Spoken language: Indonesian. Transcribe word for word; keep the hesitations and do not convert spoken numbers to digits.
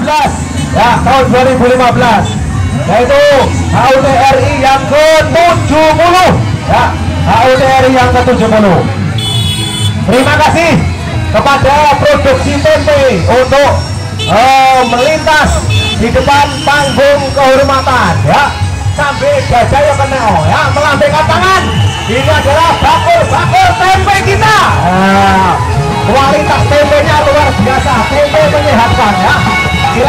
belas ya tahun dua ribu lima belas, yaitu H U T R I yang ke tujuh puluh ya, H U T R I yang ke tujuh puluh. Terima kasih kepada produksi tempe untuk uh, melintas di depan panggung kehormatan ya, sampai gajah yang kenal ya, melambaikan tangan. Ini adalah bakul-bakul tempe kita. Nah, kualitas tempenya luar biasa, tempe menyehatkan ya.